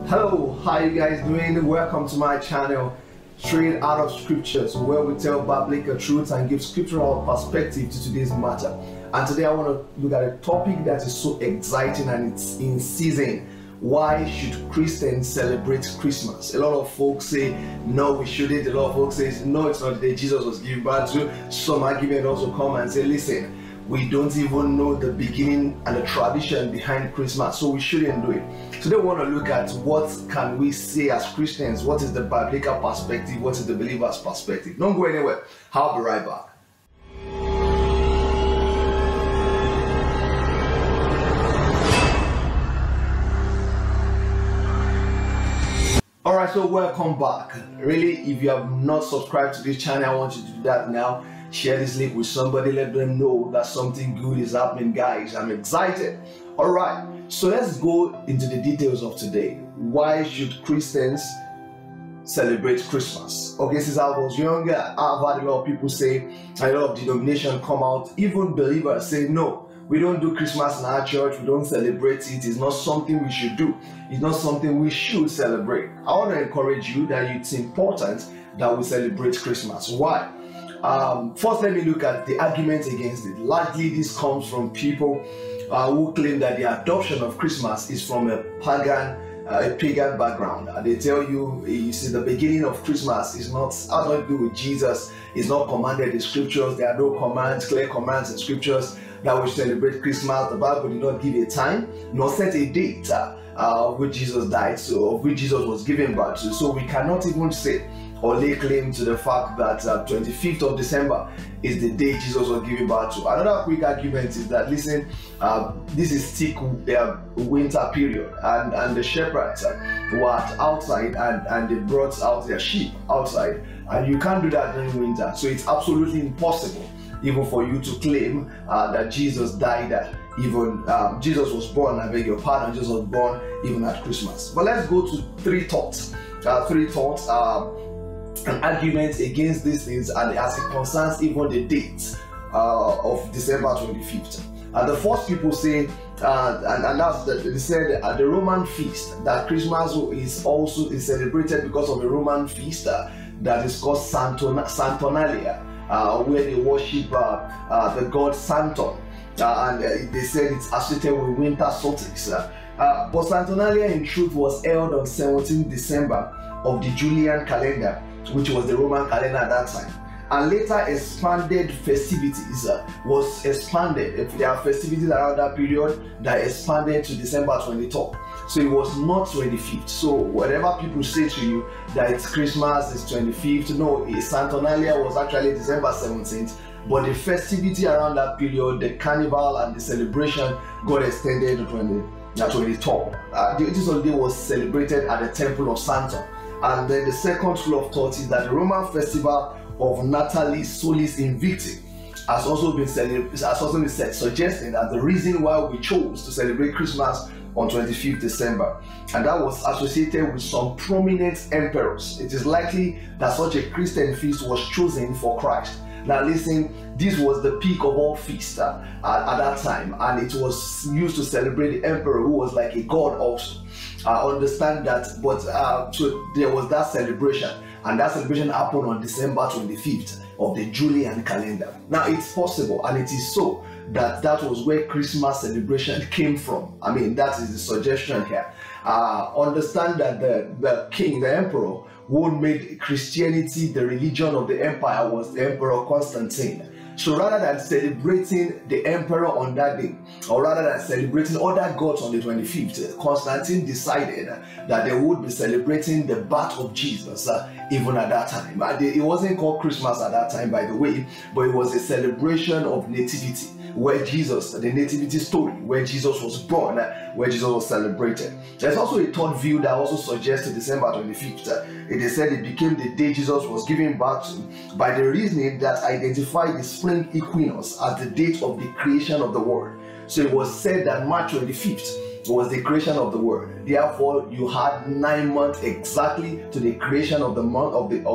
Hello, how you guys doing? Welcome to my channel, Straight Out of Scriptures, where we tell biblical truths and give scriptural perspective to today's matter. And today I want to look at a topic that is so exciting and it's in season. Why should Christians celebrate Christmas? A lot of folks say, no, we shouldn't. A lot of folks say, no, it's not the day Jesus was given birth to. Some argument also come and say, listen, we don't even know the beginning and the tradition behind Christmas, so we shouldn't do it. Today we want to look at what can we say as Christians, what is the biblical perspective, what is the believer's perspective. Don't go anywhere. I'll be right back. Alright, so welcome back. Really, if you have not subscribed to this channel, I want you to do that now. Share this link with somebody, let them know that something good is happening, guys. I'm excited. Alright, so let's go into the details of today. Why should Christians celebrate Christmas? Okay, since I was younger, I've had a lot of people say, a lot of denominations come out, even believers say, no, we don't do Christmas in our church, we don't celebrate it, it's not something we should do, it's not something we should celebrate. I want to encourage you that it's important that we celebrate Christmas. Why? First, let me look at the arguments against it. Largely, this comes from people who claim that the adoption of Christmas is from a pagan background. They tell you, you see, the beginning of Christmas is not has nothing to do with Jesus. It's not commanded in scriptures. There are no commands, clear commands in scriptures that we celebrate Christmas. The Bible did not give a time nor set a date of which Jesus died, so of which Jesus was given birth to. So we cannot even say or lay claim to the fact that 25th of December is the day Jesus was given birth to. Another quick argument is that, listen, this is thick winter period, and the shepherds were outside and they brought out their sheep outside, and you can't do that during winter. So it's absolutely impossible even for you to claim that Jesus died Jesus was born, I beg your pardon, Jesus was born even at Christmas. But let's go to three thoughts, an argument against these things, and as it concerns even the date of December 25th. The first people say, and that's they said the Roman feast, that Christmas is celebrated because of the Roman feast that is called Saturnalia, where they worship the god Saturn, and they said it's associated with winter solstice. But Saturnalia in truth was held on 17th December of the Julian calendar, which was the Roman calendar at that time. And later expanded festivities was expanded. If there are festivities around that period that expanded to December 23rd. So it was not 25th. So whatever people say to you that it's Christmas, it's 25th, no, Saturnalia was actually December 17th. But the festivity around that period, the carnival and the celebration, got extended to 23rd. This holiday was celebrated at the Temple of Saturn. And then the second school of thought is that the Roman festival of Natalis Solis Invicti has also been suggested as the reason why we chose to celebrate Christmas on 25th December. And that was associated with some prominent emperors. It is likely that such a Christian feast was chosen for Christ. Now listen, this was the peak of all feasts at that time, and it was used to celebrate the emperor, who was like a god also. Understand that, but so there was that celebration, and that celebration happened on December 25th of the Julian calendar. Now it's possible, and it is so, that was where Christmas celebration came from. I mean, that is the suggestion here. Understand that the king, the emperor, who made Christianity the religion of the empire was the Emperor Constantine. So rather than celebrating the emperor on that day, or rather than celebrating other gods on the 25th, Constantine decided that they would be celebrating the birth of Jesus even at that time. It wasn't called Christmas at that time, by the way, but it was a celebration of nativity, where Jesus, the nativity story, where Jesus was born, where Jesus was celebrated. There's also a third view that also suggests December 25th. It is said it became the day Jesus was given birth to by the reasoning that identified the spring equinox as the date of the creation of the world. So it was said that March 25th was the creation of the world. Therefore, you had 9 months exactly to the creation of the month of the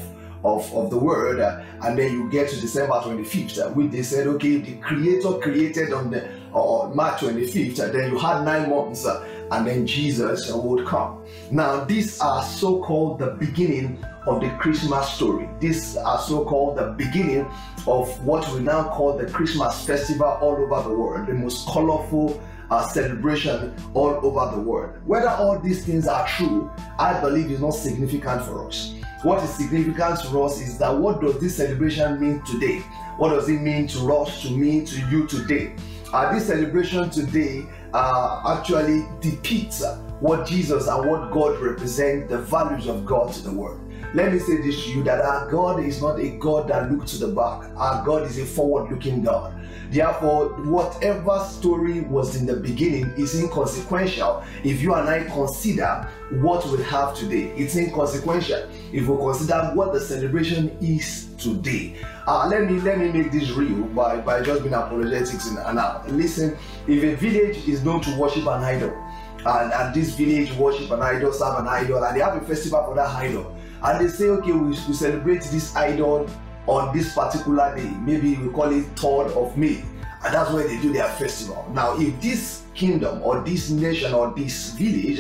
world, and then you get to December 25th, which they said, okay, the creator created on March 25th, then you had 9 months and then Jesus would come. Now, these are so-called the beginning of the Christmas story. These are so-called the beginning of what we now call the Christmas festival all over the world, the most colorful celebration all over the world. Whether all these things are true, I believe is not significant for us. What is significant for us is that what does this celebration mean today? What does it mean to us, to me, to you today? This celebration today actually depicts what Jesus and what God represent, the values of God to the world. Let me say this to you, that our God is not a God that looks to the back. Our God is a forward-looking God. Therefore, whatever story was in the beginning is inconsequential if you and I consider what we have today. It's inconsequential if we consider what the celebration is today. Let me make this real by just being apologetics now. Listen, if a village is known to worship an idol, and this village worship an idol, serve an idol, and they have a festival for that idol, and they say, okay, we celebrate this idol on this particular day, maybe we call it 3rd of May, and that's where they do their festival. Now, if this kingdom or this nation or this village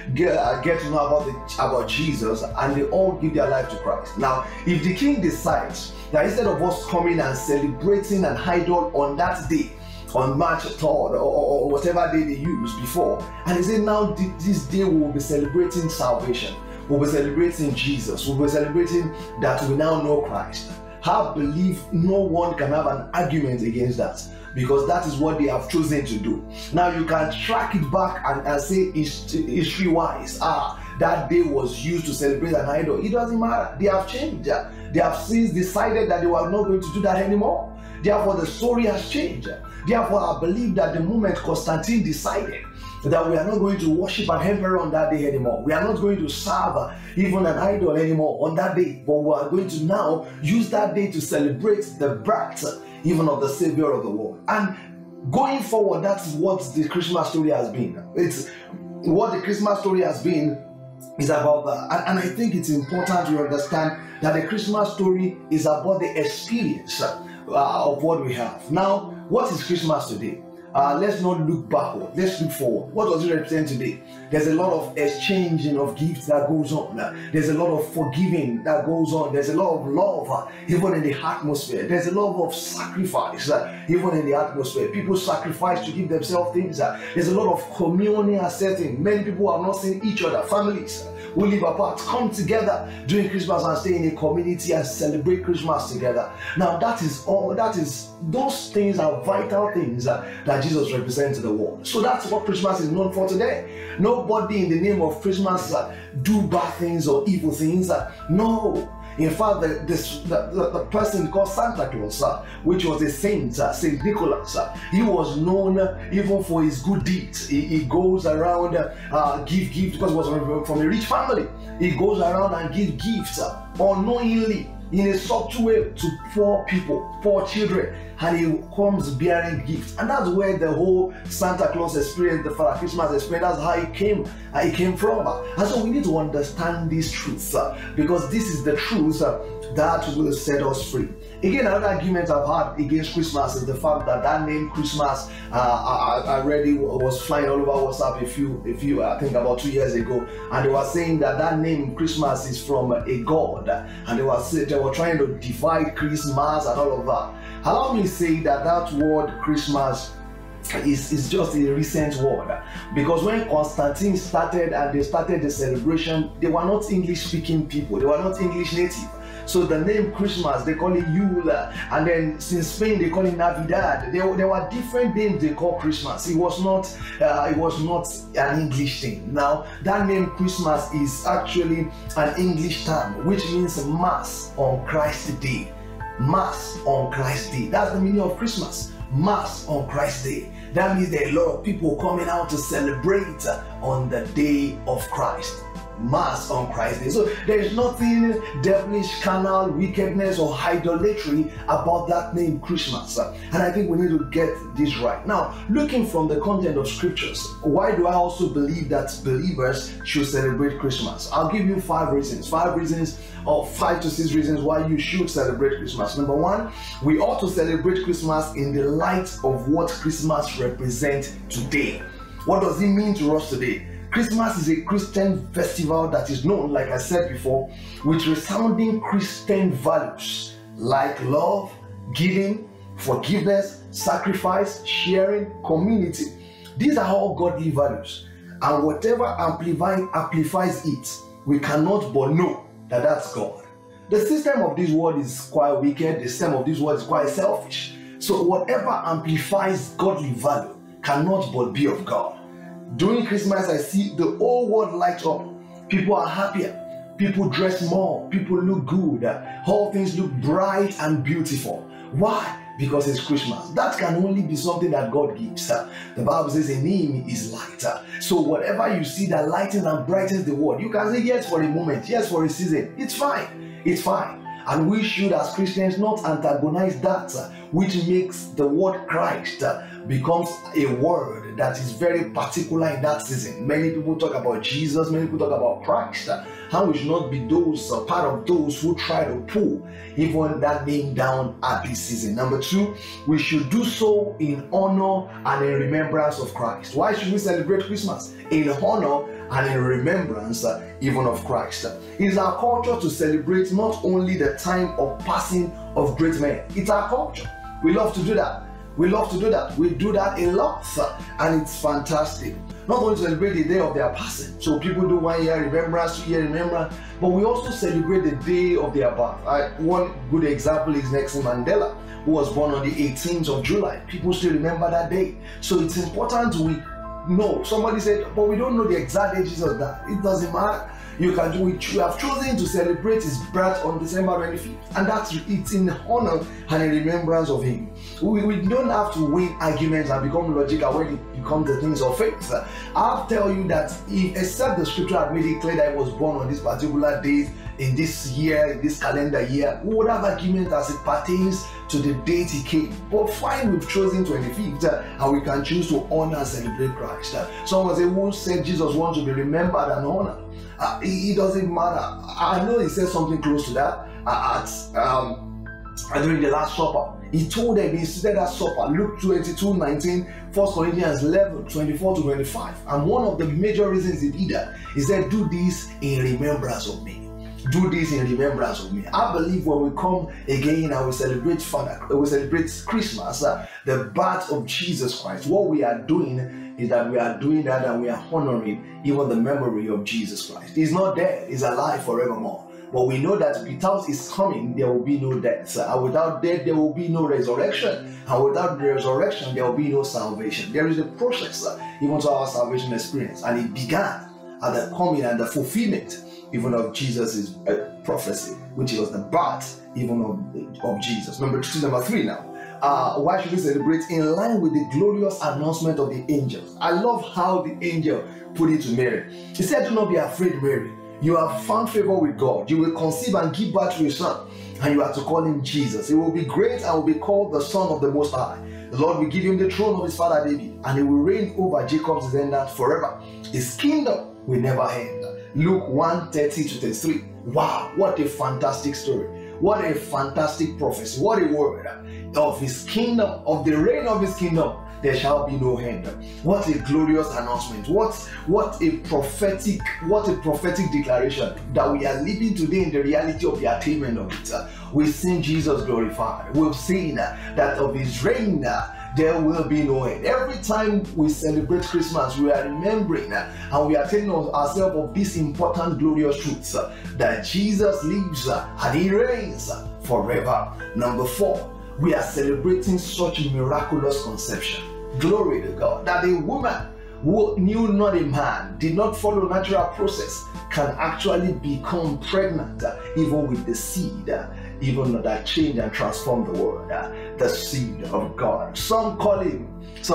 get to know about Jesus, and they all give their life to Christ. Now, if the king decides that instead of us coming and celebrating an idol on that day, on March 3rd or whatever day they used before, and they say now this day we will be celebrating salvation, we'll be celebrating Jesus, we'll be celebrating that we now know Christ, I believe no one can have an argument against that, because that is what they have chosen to do. Now you can track it back and say history-wise, that day was used to celebrate an idol. It doesn't matter. They have changed. They have since decided that they were not going to do that anymore. Therefore, the story has changed. Therefore, I believe that the moment Constantine decided that we are not going to worship an emperor on that day anymore, we are not going to serve even an idol anymore on that day, but we are going to now use that day to celebrate the birth even of the Savior of the world. And going forward, that's what the Christmas story has been. It's what the Christmas story has been is about that. And I think it's important to understand that the Christmas story is about the experience of what we have. Now, what is Christmas today? Let's not look backward, let's look forward. What does it represent today? There's a lot of exchanging of gifts that goes on. There's a lot of forgiving that goes on. There's a lot of love even in the atmosphere. There's a lot of sacrifice even in the atmosphere. People sacrifice to give themselves things. There's a lot of communion setting. Many people have not seen each other. Families who live apart come together during Christmas and stay in a community and celebrate Christmas together. Now those things are vital things that Jesus represents to the world. So that's what Christmas is known for today. Nobody in the name of Christmas do bad things or evil things. No. In fact, the person called Santa Claus, which was a saint, Saint Nicholas, he was known even for his good deeds. He goes around give gifts, because he was from a rich family. He goes around and give gifts unknowingly, in a subtle way, to poor people, poor children, and he comes bearing gifts. And that's where the whole Santa Claus experience, the Father Christmas experience, that's how it came from. And so we need to understand these truths, because this is the truth that will set us free. Again, another argument I've had against Christmas is the fact that name Christmas, I already was flying all over WhatsApp I think about 2 years ago, and they were saying that name Christmas is from a god, and they were trying to divide Christmas and all of that. Allow me to say that word Christmas is just a recent word, because when Constantine started and they started the celebration, they were not English speaking people, they were not English native. So the name Christmas, they call it Yule, and then since Spain they call it Navidad. There were different names they call Christmas. It was not an English thing. Now that name Christmas is actually an English term, which means Mass on Christ's Day. Mass on Christ's Day. That's the meaning of Christmas. Mass on Christ's Day. That means there are a lot of people coming out to celebrate on the day of Christ. Mass on Christ's Day. So there is nothing devilish, carnal, wickedness, or idolatry about that name Christmas. And I think we need to get this right. Now, looking from the content of scriptures, why do I also believe that believers should celebrate Christmas? I'll give you 5 reasons. 5 reasons, or 5 to 6 reasons why you should celebrate Christmas. Number 1, we ought to celebrate Christmas in the light of what Christmas represents today. What does it mean to us today? Christmas is a Christian festival that is known, like I said before, with resounding Christian values like love, giving, forgiveness, sacrifice, sharing, community. These are all godly values, and whatever amplifies it, we cannot but know that that's God. The system of this world is quite wicked. The system of this world is quite selfish. So whatever amplifies godly value cannot but be of God. During Christmas, I see the whole world light up. People are happier. People dress more. People look good. All things look bright and beautiful. Why? Because it's Christmas. That can only be something that God gives. The Bible says in Him is light. So whatever you see that lightens and brightens the world, you can say yes for a moment, yes for a season. It's fine. It's fine. And we should, as Christians, not antagonize that which makes the word Christ becomes a word that is very particular in that season. Many people talk about Jesus, many people talk about Christ. How we should not be those part of those who try to pull even that name down at this season. Number two, we should do so in honor and in remembrance of Christ. Why should we celebrate Christmas? In honor and in remembrance even of Christ. It is our culture to celebrate not only the time of passing of great men. It's our culture. We love to do that. We love to do that. We do that a lot, and it's fantastic. Not only to celebrate the day of their passing, so people do 1 year remembrance, 2 year remembrance, but we also celebrate the day of their birth. One good example is Nelson Mandela, who was born on the 18th of July. People still remember that day. So it's important we know. Somebody said, but we don't know the exact age of that. It doesn't matter. You can do it. You have chosen to celebrate his birth on December 25th, and it's in honor and in remembrance of him. We don't have to win arguments and become logical when it becomes the things of faith. I'll tell you that except the scripture had made it clear that he was born on this particular day, in this year, in this calendar year, we would have argument as it pertains to the date he came. But fine, we've chosen 25th, and we can choose to honor and celebrate Christ. Someone say, who said Jesus wants to be remembered and honored? It doesn't matter. I know he said something close to that during the Last Supper. He told them, he said that supper, Luke 22:19, 1 Corinthians 11:24 to 25. And one of the major reasons he did that, he said, do this in remembrance of me. Do this in remembrance of me. I believe when we come again and we celebrate Christmas, the birth of Jesus Christ, what we are doing is that we are doing that and we are honoring even the memory of Jesus Christ. He's not dead, he's alive forevermore. But we know that without his coming, there will be no death. And without death, there will be no resurrection. And without the resurrection, there will be no salvation. There is a process even to our salvation experience. And it began at the coming and the fulfillment even of Jesus' prophecy, which was the birth even of Jesus. Number three now. Why should we celebrate? In line with the glorious announcement of the angels. I love how the angel put it to Mary. He said, do not be afraid, Mary. You have found favor with God. You will conceive and give birth to a son, and you are to call him Jesus. He will be great and will be called the Son of the Most High. The Lord will give him the throne of his father David, and he will reign over Jacob's descendants forever. His kingdom will never end. Luke 1:30-33. Wow, what a fantastic story. What a fantastic prophecy. What a word of his kingdom, of the reign of his kingdom. There shall be no end. What a glorious announcement. What a prophetic declaration that we are living today in the reality of the attainment of it. We've seen Jesus glorified. We've seen that of his reign there will be no end. Every time we celebrate Christmas, we are remembering and we are telling ourselves of this important glorious truth that Jesus lives and he reigns forever. Number 4, we are celebrating such miraculous conception. Glory to God, that a woman who knew not a man, did not follow natural process, can actually become pregnant even with the seed, even that change and transform the world, the seed of God. Some call him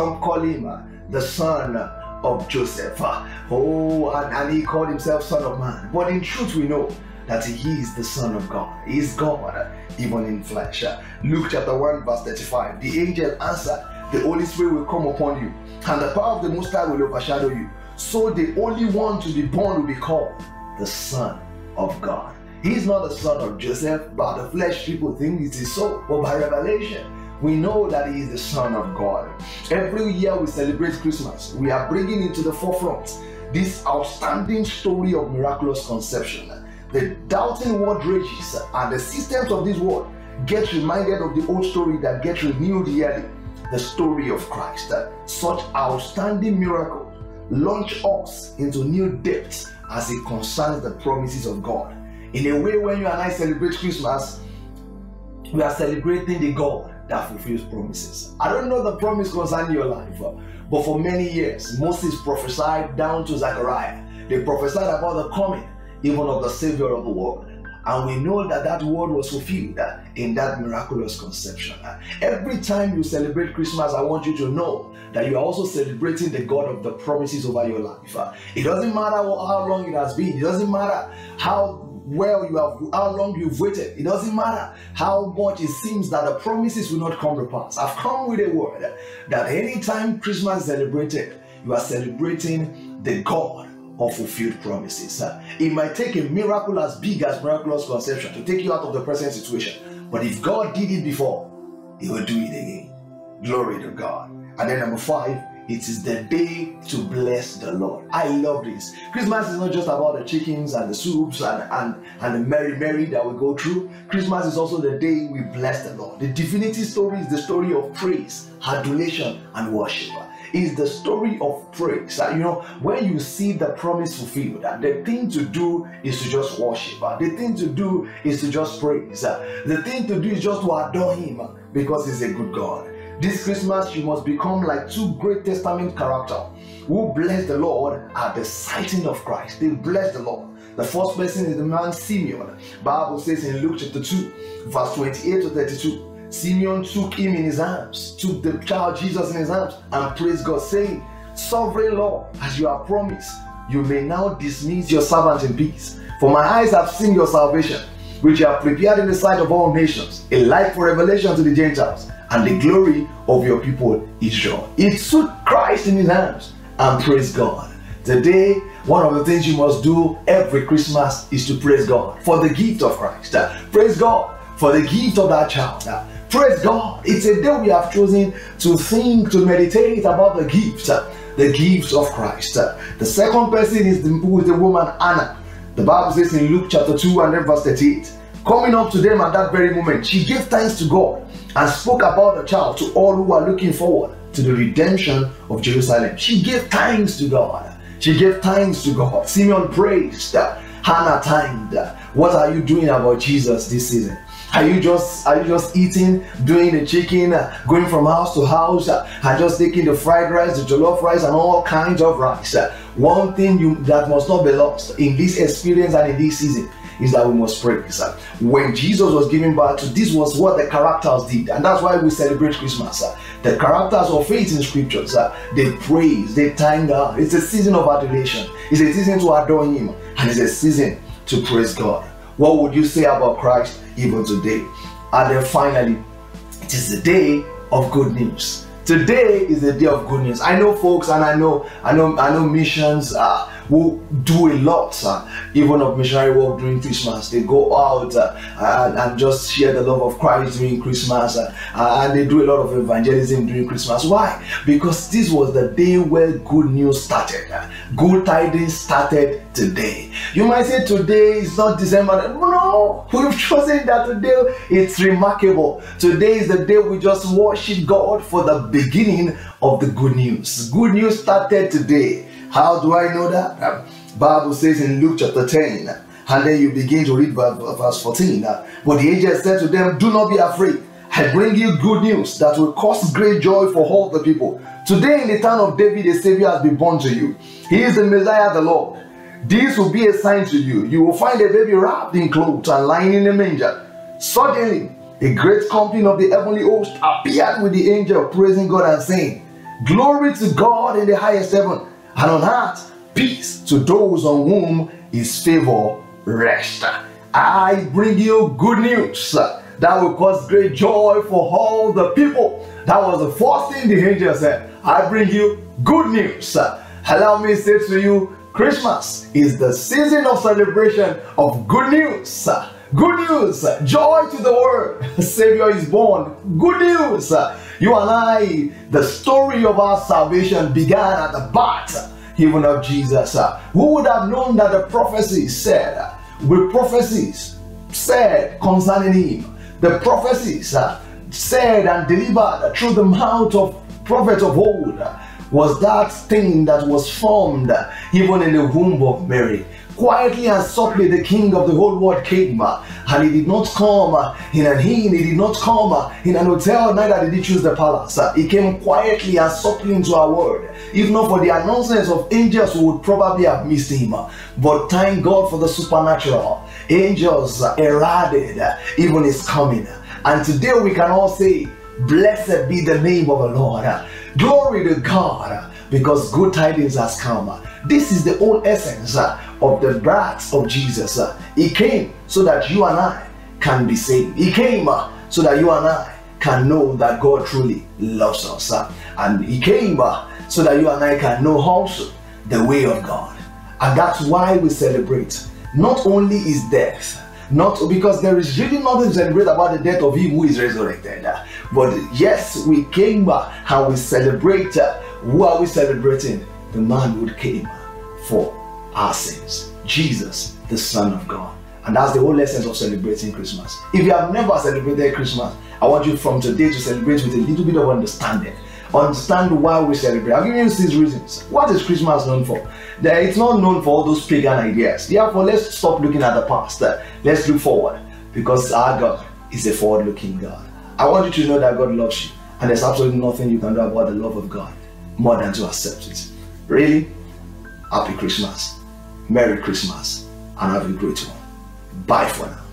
the son of Joseph. And he called himself Son of Man. But in truth, we know that he is the Son of God. He is God, even in flesh. Luke chapter 1, verse 35. The angel answered, the Holy Spirit will come upon you, and the power of the Most High will overshadow you. So the only one to be born will be called the Son of God. He is not the son of Joseph. By the flesh, people think it is so. But by revelation, we know that he is the Son of God. Every year we celebrate Christmas, we are bringing into the forefront this outstanding story of miraculous conception. The doubting world rages, and the systems of this world get reminded of the old story that gets renewed yearly, the story of Christ. Such outstanding miracles launch us into new depths as it concerns the promises of God. In a way, when you and I celebrate Christmas, we are celebrating the God that fulfills promises. I don't know the promise concerning your life, but for many years, Moses prophesied down to Zechariah. They prophesied about the coming even of the Savior of the world. And we know that that word was fulfilled in that miraculous conception. Every time you celebrate Christmas, I want you to know that you are also celebrating the God of the promises over your life. It doesn't matter how long it has been. It doesn't matter how long you've waited. It doesn't matter how much it seems that the promises will not come to pass. I've come with a word that anytime Christmas is celebrated, you are celebrating the God of fulfilled promises. It might take a miracle as big as miraculous conception to take you out of the present situation, but if God did it before, he will do it again. Glory to God. And then number 5, it is the day to bless the Lord. I love this. Christmas is not just about the chickens and the soups and the merry that we go through. Christmas is also the day we bless the Lord. The divinity story is the story of praise, adulation, and worship. Is the story of praise. When you see the promise fulfilled, the thing to do is to just worship. The thing to do is to just praise. The thing to do is just to adore him because he's a good God. This Christmas, you must become like 2 Great Testament characters who bless the Lord at the sighting of Christ. They bless the Lord. The first person is the man Simeon. Bible says in Luke chapter 2, verse 28 to 32. Simeon took him in his arms, took the child Jesus in his arms, and praised God, saying, Sovereign Lord, as you have promised, you may now dismiss your servant in peace. For my eyes have seen your salvation, which you have prepared in the sight of all nations, a light for revelation to the Gentiles, and the glory of your people Israel. He took Christ in his arms and praised God. Today, one of the things you must do every Christmas is to praise God for the gift of Christ. Praise God for the gift of that child. Praise God. It's a day we have chosen to think, to meditate about the gifts of Christ. The second person is the woman Anna. The Bible says in Luke chapter 2 and then verse 38, coming up to them at that very moment, she gave thanks to God and spoke about the child to all who are looking forward to the redemption of Jerusalem. She gave thanks to God. She gave thanks to God. Simeon praised. Hannah thanked. What are you doing about Jesus this season? Are you just eating, doing the chicken, going from house to house, and just taking the fried rice, the jollof rice, and all kinds of rice? One thing that must not be lost in this experience and in this season is that we must praise. When Jesus was giving birth to, this was what the characters did, and that's why we celebrate Christmas. The characters of faith in scriptures, they praise, they thank God. It's a season of adoration. It's a season to adore him, and it's a season to praise God. What would you say about Christ even today? And then finally, it is the day of good news. Today is the day of good news. I know folks, and I know missions who do a lot, even of missionary work during Christmas. They go out and just share the love of Christ during Christmas, and they do a lot of evangelism during Christmas. Why? Because this was the day where good news started. Good tidings started today. You might say today is not December. No, we've chosen that today. It's remarkable. Today is the day we just worship God for the beginning of the good news. Good news started today. How do I know that? Bible says in Luke chapter 10, and then you begin to read verse 14. But the angel said to them, do not be afraid. I bring you good news that will cause great joy for all the people. Today in the town of David, a Savior has been born to you. He is the Messiah, the Lord. This will be a sign to you. You will find a baby wrapped in clothes and lying in a manger. Suddenly, a great company of the heavenly host appeared with the angel, praising God and saying, glory to God in the highest heaven, and on earth peace to those on whom his favor rests. I bring you good news that will cause great joy for all the people. That was the first thing the angel said. I bring you good news. Allow me to say to you, Christmas is the season of celebration of good news. Good news, joy to the world. A Savior is born. Good news. You and I, the story of our salvation began at the birth even of Jesus. Who would have known that the prophecies said, with prophecies said concerning him, the prophecies said and delivered through the mouth of prophets of old, was that thing that was formed even in the womb of Mary. Quietly and softly the King of the whole world came, and he did not come in an inn, he did not come in an hotel, neither did he choose the palace. He came quietly and softly into our world. If not for the announcements of angels, we would probably have missed him. But thank God for the supernatural. Angels heralded even his coming. And today we can all say, blessed be the name of the Lord. Glory to God, because good tidings has come. This is the whole essence of the birth of Jesus. He came so that you and I can be saved. He came so that you and I can know that God truly loves us. And he came so that you and I can know also the way of God. And that's why we celebrate not only his death, not because there is really nothing to celebrate about the death of him who is resurrected, but yes, we came back and we celebrate. Who are we celebrating? The man who came for our sins, Jesus, the Son of God. And that's the whole essence of celebrating Christmas. If you have never celebrated Christmas, I want you from today to celebrate with a little bit of understanding. Understand why we celebrate. I'll give you 6 reasons. What is Christmas known for? It's not known for all those pagan ideas. Therefore, let's stop looking at the past. Let's look forward, because our God is a forward-looking God. I want you to know that God loves you, and there's absolutely nothing you can do about the love of God more than to accept it. Really? Happy Christmas. Merry Christmas. And have a great one. Bye for now.